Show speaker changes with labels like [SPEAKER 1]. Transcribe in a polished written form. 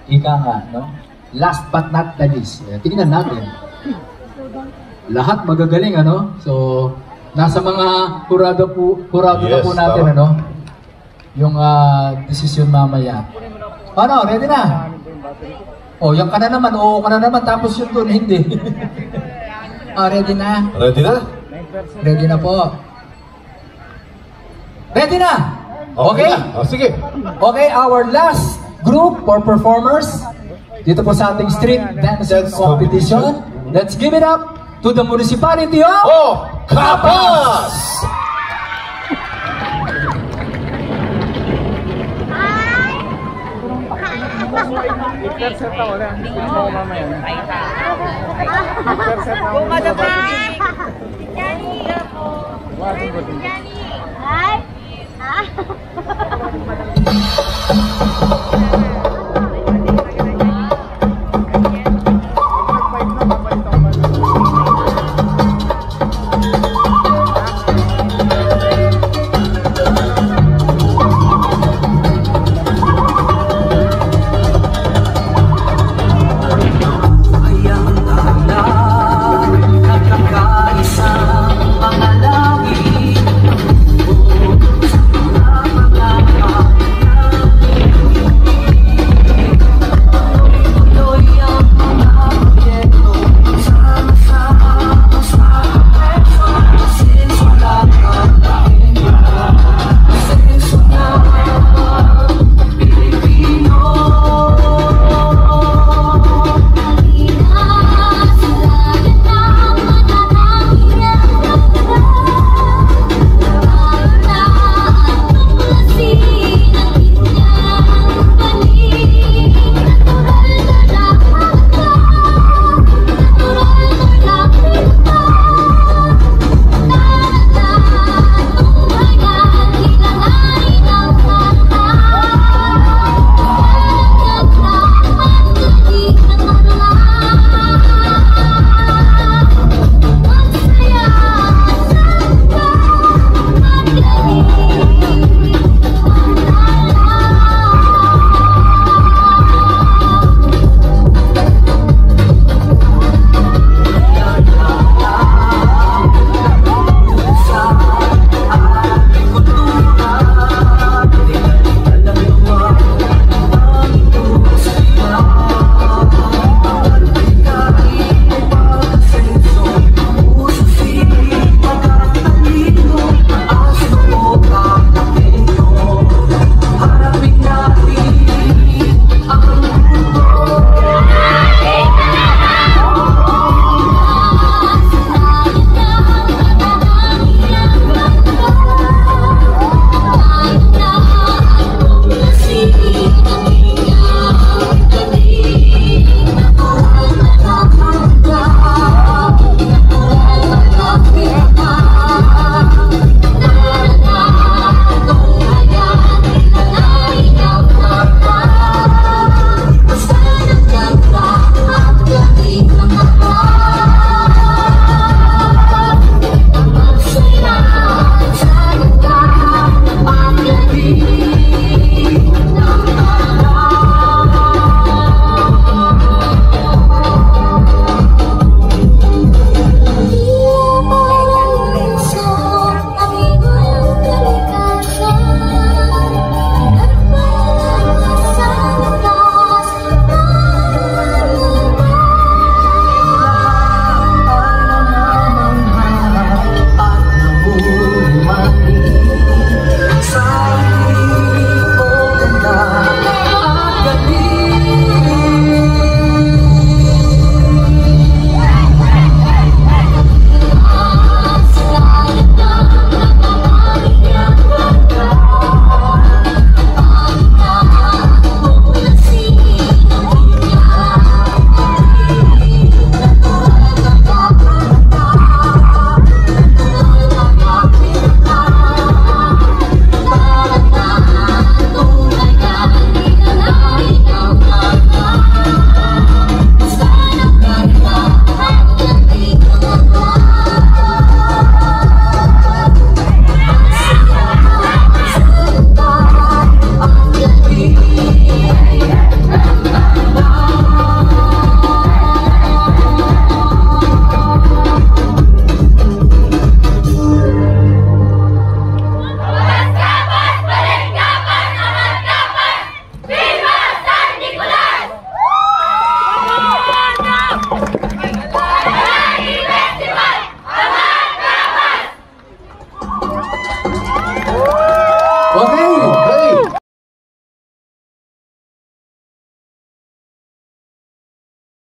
[SPEAKER 1] Ika nga, no? Last but not the least, tingnan natin. Lahat magagaling, ano? So, nasa mga kurado na po natin, ano? Yung desisyon mamaya. Ano, ready na? Oh, yung ka na naman, oo ka na naman, tapos yun doon, hindi. Ready na?
[SPEAKER 2] Ready na?
[SPEAKER 1] Ready na po. Ready na? Okay?
[SPEAKER 2] Sige.
[SPEAKER 1] Okay, our last group for performers dito po sa ating street dancing competition. Let's give it up to the municipality of
[SPEAKER 2] Capas!
[SPEAKER 3] Ay!